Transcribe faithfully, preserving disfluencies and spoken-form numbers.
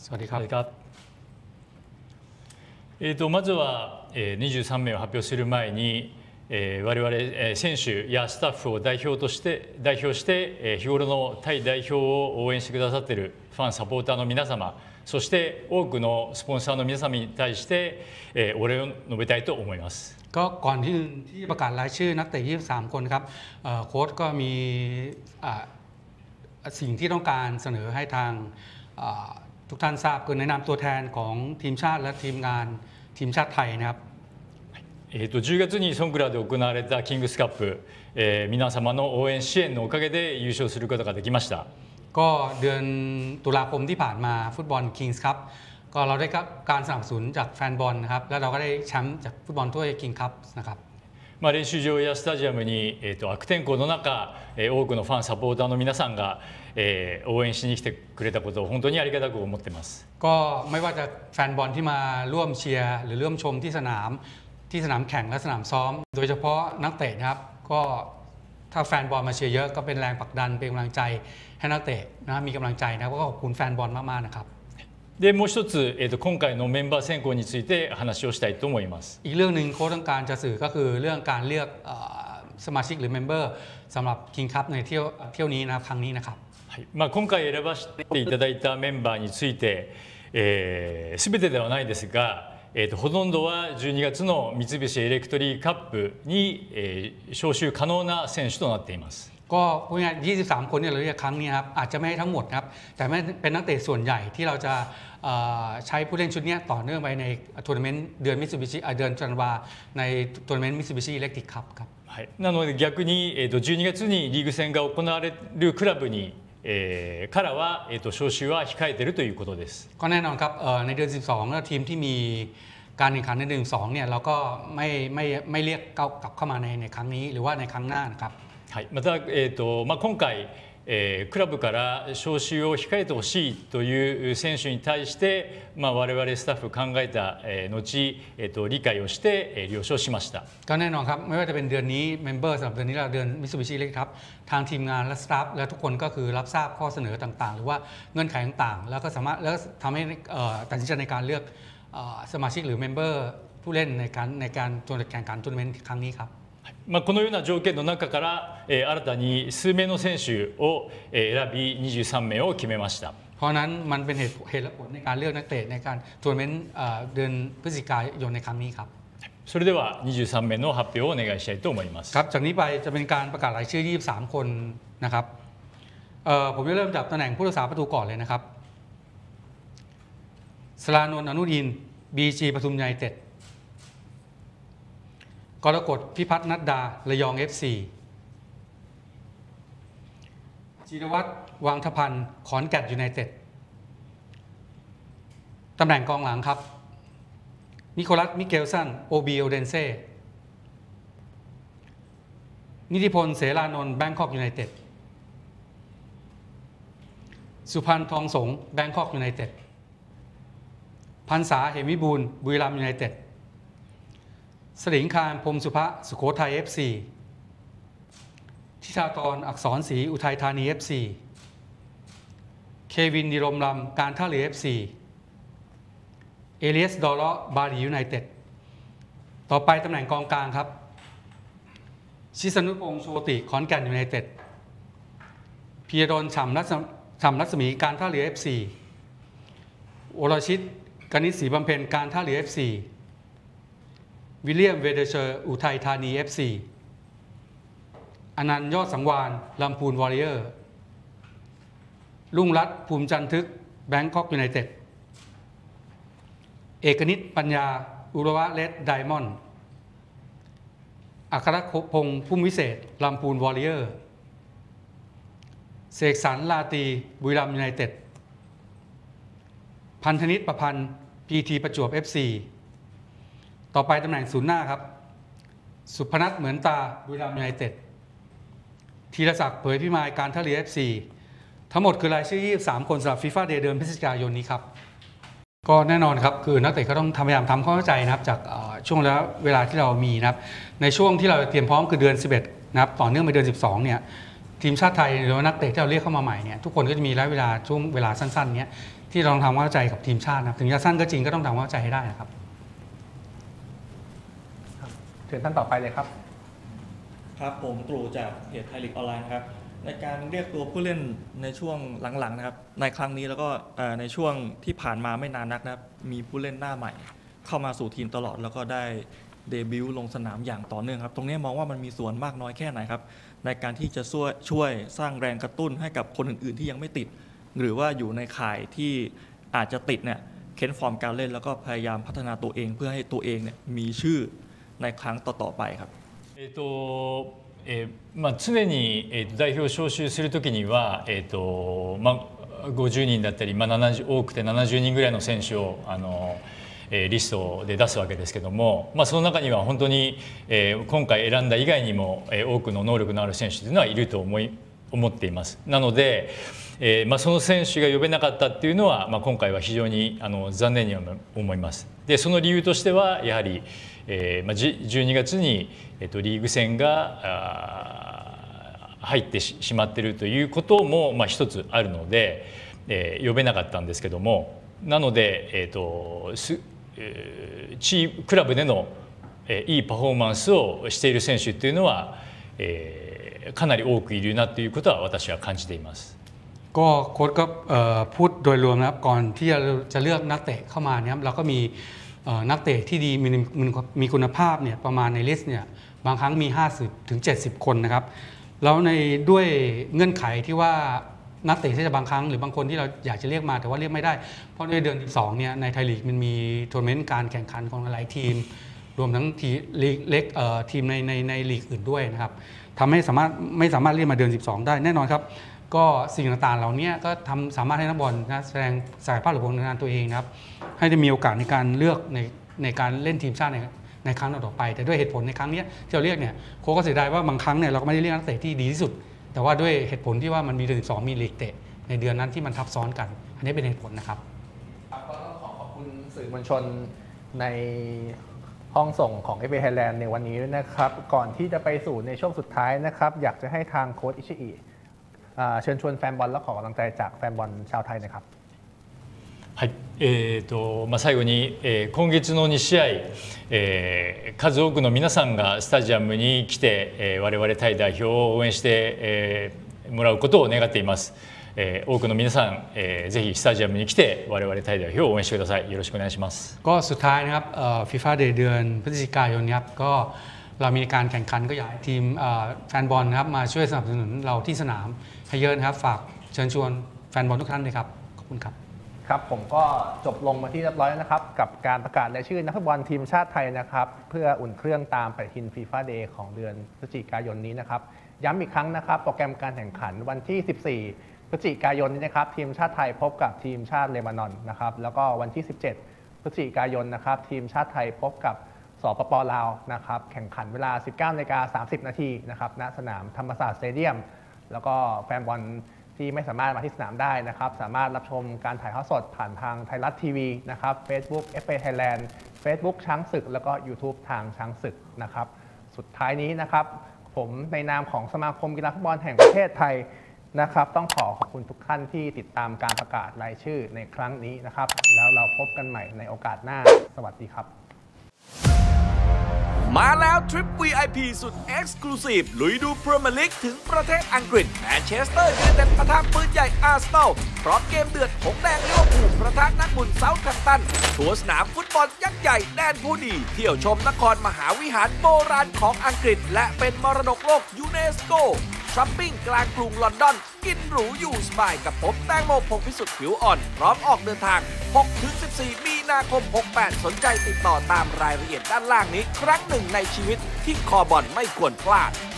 สวัสดีครับえー、とまずは、えー、にじゅうさんめいを発表する前に、えー、我々、えー、選手やスタッフを代表として代表して、えー、日頃のタイ代表を応援してくださっているファンサポーターの皆様、そして多くのスポンサーの皆様に対して、えー、お礼を述べたいと思います。 ก็ก่อนที่ที่ประกาศรายชื่อนักเตะยี่สิบสามคนครับโค้ชก็มีสิ่งที่ต้องการเสนอให้ทางทุกท่านทราบคือแนะนำตัวแทนของทีมชาติและทีมงานทีมชาติไทยนะครับえー、とじゅうがつにソンクラで行われたキングスカップ、えー、皆様の応援支援のおかげで優勝することができました。 ก็เดือนตุลาคมที่ผ่านมาฟุตบอลคิงส์คัพก็เราได้การสนับสนุนจากแฟนบอลนะครับแล้วเราก็ได้แชมป์จากฟุตบอลถ้วยคิงส์คัพนะครับまあ、練習場やスタジアムに、えー、と悪天候の中、えー、多くのファンサポーターの皆さんが、えー、応援しに来てくれたことを本当にありがたく思っています。 ก็ไม่ว่าจะแฟนบอลที่มาร่วมเชียร์หรือร่วมชมที่สนามที่สนามแข่งและสนามซ้อมโดยเฉพาะนักเตะนะครับก็ถ้าแฟนบอลมาเชียร์เยอะก็เป็นแรงผลักดันเป็นกำลังใจให้นักเตะนะมีกำลังใจนะก็ขอบคุณแฟนบอลมากๆนะครับでもう一つ、えー、と今回のメンバー選考について話をしたいと思います。 อีกเรื่องหนึ่งโค้ชต้องการจะสื่อก็คือเรื่องการเลือกสมาชิกหรือเมมเบอร์สำหรับ King Cup ในเที่ยวเที่ยวนี้นะครั้งนี้นะครับまあ、今回選ばせていただいたメンバーについて、えー、全てではないですが、えー、とほとんどはじゅうにがつの三菱エレクトリーカップに、えー、招集可能な選手となっています。 ก็พูดง่ายๆยี่สิบสามคนที่เราเรียกครั้งนี้ครับอาจจะไม่ให้ทั้งหมดครับแต่ไม่เป็นนักเตะส่วนใหญ่ที่เราจะใช้ผู้เล่นชุดนี้ต่อเนื่องไปในทัวร์นาเมนต์เดือนมิตซูบิชิเดือนธันวาในทัวร์นาเมนต์มิตซูบิชิอิเล็กทริกคัพครับなので逆に、えー、とじゅうにがつにリーグ戦が行われるクラブに、えー、からは、えー、と招集は控えているということです。 ก็แน่นอนครับในเดือนสิบสองแล้วทีมที่มีการแข่งขันในเดือนสองเนี่ยเราก็ไม่ไม่ไม่เรียกกลับเข้ามาในในครั้งนี้หรือว่าในครั้งหน้านะครับはい、また、えーとまあ、今回、えー、クラブから招集を控えてほしいという選手に対して、まあ、我々スタッフ考えた、えー、後、えー、と理解をして、えー、了承しました。 ก็แน่นอนครับไม่ว่าจะเป็นเดือนนี้เมมเบอร์สำหรับเดือนนี้เราเดือนมิตซูบิชิเล็กครับทางทีมงานและสตาฟและทุกคนก็คือรับทราบข้อเสนอต่างๆหรือว่าเงื่อนไขต่างๆแล้วก็สามารถแล้วทำให้ตัดสินใจในการเลือกสมาชิกหรือเมมเบอร์ผู้เล่นในการในการแข่งขันทัวร์นาเมนต์ครั้งนี้ครับまあ、このような条件の中から、えー、新たに数名の選手を、えー、選びにじゅうさんめいを決めました。 เพราะนั้นมันเป็นเหตุเหตุและผลในการเลือกนักเตะในการทัวร์นาเมนต์เดือนพฤศจิกายนในครั้งนี้ครับそれではにじゅうさんめいの発表をお願いしたいと思います。 ครับจากนี้ไปจะเป็นการประกาศรายชื่อยี่สิบสามคนนะครับผมจะเริ่มจากตำแหน่งผู้รักษาประตูก่อนเลยนะครับสรานนท์ อนุอินทร์ บี จี ปทุมยูไนเต็ดกรกฎ พิพัฒน์ นัดดา ระยอง เอฟ ซี จิรวัตร วังทพันธ์ ขอนแก่นยูไนเต็ดตำแหน่งกองหลังครับนิโคลัส มิเกลสัน โอ บี โอเดนเซ่นิติพล เสรานนท์ แบงคอกยูไนเต็ดสุพันธ์ ทองสง แบงคอกยูไนเต็ดพันษา เหมวิบูลย์ บุรีรัมย์ยูไนเต็ดสลิงคาร พรหมสุภะ สุโขทัย เอฟ ซี ทิชากร อักษรศรี อุทัยธานี เอฟ ซี เควิน ดิรมลำ การท่าเรือ เอฟ ซี เอเลียส ดอเลาะ บาลียูไนเต็ดต่อไปตำแหน่งกองกลางครับชิสนุพงษ์ โชติ ขอนแก่นยูไนเต็ดพีรดล ฉ่ำรัศมี การท่าเรือ เอฟ ซี วรชิต กนิษฐ์ ศรีบำเพ็ญ การท่าเรือ เอฟ ซีวิลเลียม เวเดเชอร์ อุทัยธานี เอฟ ซี อนันต์ ยอดสังวาน ลำพูน วอริเออร์ลุ่งรัตน์ ภูมิจันทึก แบงคอกยูไนเต็ดเอกนิต ปัญญา อุรวะ เรด ไดมอนด์อัครพงษ์ พุ่มวิเศษ ลำพูน วอริเออร์เสกสรร ลาตี บุรีรัมย์ยูไนเต็ดพันธนิต ประพันธ์ พี ที ประจวบ เอฟ ซีต่อไปตำแหน่งศูนย์หน้าครับสุพนัท เหมือนตา บุรีรัมย์ยูไนเต็ดธีรศักดิ์ เผยพิมาย การท่าเรือ เอฟ ซี ทั้งหมดคือรายชื่อยี่สิบสามคนสำหรับฟีฟ่าเดย์เดือนพฤศจิกายนนี้ครับก็แน่นอนครับคือนักเตะก็ต้องพยายามทำความเข้าใจนะครับจากช่วงแล้วเวลาที่เรามีนะครับในช่วงที่เราเตรียมพร้อมคือเดือนสิบเอ็ดนะครับต่อเนื่องไปเดือนสิบสองเนี่ยทีมชาติไทยหรือว่านักเตะที่เราเรียกเข้ามาใหม่เนี่ยทุกคนก็จะมีระยะเวลาช่วงเวลาสั้นๆนี้ทที่เราต้องทำความเข้าใจกับทีมชาตินะถึงจะสั้นก็จริงก็ต้องทำความเข้าใจให้ได้นะครับเชิญท่านต่อไปเลยครับครับผมตรูจากเพจไทยลีกออนไลน์ครับในการเรียกตัวผู้เล่นในช่วงหลังๆนะครับในครั้งนี้แล้วก็ในช่วงที่ผ่านมาไม่นานนักนะครับมีผู้เล่นหน้าใหม่เข้ามาสู่ทีมตลอดแล้วก็ได้เดบิวต์ลงสนามอย่างต่อเนื่องครับตรงนี้มองว่ามันมีส่วนมากน้อยแค่ไหนครับในการที่จะช่วยช่วยสร้างแรงกระตุ้นให้กับคนอื่นๆที่ยังไม่ติดหรือว่าอยู่ในข่ายที่อาจจะติดเนี่ยเค้นฟอร์มการเล่นแล้วก็พยายามพัฒนาตัวเองเพื่อให้ตัวเองเนี่ยมีชื่อในครั้งต่อๆไปครับえっとえーまあ、常に、えー、と代表を招集するときには、えーとまあ、ごじゅうにんだったり、まあ、ななじゅう多くてななじゅうにんぐらいの選手をあの、えー、リストで出すわけですけども、まあ、その中には本当に、えー、今回選んだ以外にも、えー、多くの能力のある選手というのはいると思い思っています。なので、えーまあ、その選手が呼べなかったっていうのは、まあ、今回は非常にあの残念に思います。でその理由としてはやはりえーまあ、じゅうにがつに、えっと、リーグ戦が入ってしまっているということも、まあ、一つあるので、えー、呼べなかったんですけどもなので、えーとすえー、チームクラブでの、えー、いいパフォーマンスをしている選手っていうのは、えー、かなり多くいるなということは私は感じています。 ก็โค้ชก็พูดโดยรวมนะครับก่อนที่จะเลือกนักเตะเข้ามาเนี่ยเราก็มีนักเตะที่ดีมีมีคุณภาพเนี่ยประมาณในลิสต์เนี่ยบางครั้งมีห้าสิบถึงเจ็ดสิบคนนะครับแล้วในด้วยเงื่อนไขที่ว่านักเตะที่จะบางครั้งหรือบางคนที่เราอยากจะเรียกมาแต่ว่าเรียกไม่ได้เพราะในเดือนสิบสองเนี่ยในไทยลีกมันมีทัวร์นาเมนต์การแข่งขันของหลายทีมรวมทั้งทีลีกเล็กทีมในในในลีกอื่นด้วยนะครับทำให้สามารถไม่สามารถเรียกมาเดือนสิบสองได้แน่นอนครับก็สิ่งต่างๆเหล่านี้ก็ทำสามารถให้นักบอลนะแสดงศักยภาพหรือผลงานตัวเองนะครับให้ได้มีโอกาสในการเลือกในในการเล่นทีมชาติในในครั้งต่อไปแต่ด้วยเหตุผลในครั้งนี้ที่เราเรียกเนี่ยโค้ชก็เสียดายว่าบางครั้งเนี่ยเราก็ไม่ได้เรียกนักเตะที่ดีที่สุดแต่ว่าด้วยเหตุผลที่ว่ามันมีเดือนสิบสองมีลีกเตะในเดือนนั้นที่มันทับซ้อนกันอันนี้เป็นเหตุผลนะครับก็ต้องขอขอบคุณสื่อมวลชนในห้องส่งของ เอฟ เอ Thailand ในวันนี้ด้วยนะครับก่อนที่จะไปสู่ในช่วงสุดท้ายนะครับอยากจะให้ทางโค้ชอิชิอิเชิญชวนแฟนบอลและขอกำลังใจจากแฟนบอลชาวไทยนะครับはいえーとまあ、最後に、えー、今月のに試合、えー、数多くの皆さんがスタジアムに来て、えー、我々タイ代表を応援して、えー、もらうことを願っています、えー、多くの皆さん、えー、ぜひスタジアムに来て我々タイ代表を応援してくださいよろしくお願いしますก็สุดท้ายนะครับ ฟีฟ่า Day เดือนพฤศจิกายนครับก็เรามีการแข่งขันก็อยากให้ทีมแฟนบอลนะครับมาช่วยสนับสนุนเราที่สนามให้เยอะนะครับฝากเชิญชวนแฟนบอลทุกท่านเลยครับขอบคุณครับครับผมก็จบลงมาที่เรียบร้อยแล้วนะครับกับการประกาศรายชื่อนักฟุตบอลทีมชาติไทยนะครับเพื่ออุ่นเครื่องตามปฏิทิน ฟีฟ่า Day ของเดือนพฤศจิกายนนี้นะครับย้ำอีกครั้งนะครับโปรแกรมการแข่งขันวันที่สิบสี่พฤศจิกายนนี้นะครับทีมชาติไทยพบกับทีมชาติเลบานอนนะครับแล้วก็วันที่สิบเจ็ดพฤศจิกายนนะครับทีมชาติไทยพบกับสปป.ลาวนะครับแข่งขันเวลา สิบเก้านาฬิกาสามสิบนาทีนะครับณสนามธรรมศาสตร์สเตเดียมแล้วก็แฟนบอลที่ไม่สามารถมาที่สนามได้นะครับสามารถรับชมการถ่ายทอดสดผ่านทางไทยรัฐทีวีนะครับ Facebook เอฟ เอ Thailand Facebook ช้างศึกแล้วก็ YouTube ทางช้างศึกนะครับสุดท้ายนี้นะครับผมในนามของสมาคมกีฬาฟุตบอลแห่งประเทศไทยนะครับต้องขอขอบคุณทุกท่านที่ติดตามการประกาศรายชื่อในครั้งนี้นะครับแล้วเราพบกันใหม่ในโอกาสหน้าสวัสดีครับมาแล้วทริป วี ไอ พี สุด Exclusive ลุยดูพรีเมียร์ลีกถึงประเทศอังกฤษแมนเชสเตอร์ยูไนเต็ดปะทะปืนใหญ่อาร์เซนอลพร้อมเกมเดือดหงแดงลิเวอร์พูลประทะนักบุญเซาท์แฮมป์ตันทัวร์สนามฟุตบอลยักษ์ใหญ่แดนผู้ดีเที่ยวชมนครมหาวิหารโบราณของอังกฤษและเป็นมรดกโลกยูเนสโกช้อปปิ้งกลางกรุงลอนดอนกินหรูอยู่สบายกับผมแตงโมพงษ์พิสุทธิ์ผิวอ่อนพร้อมออกเดินทาง หกถึงสิบสี่ มีนาคม หกแปด สนใจติดต่อตามรายละเอียดด้านล่างนี้ครั้งหนึ่งในชีวิตที่คอบอลไม่ควรพลาด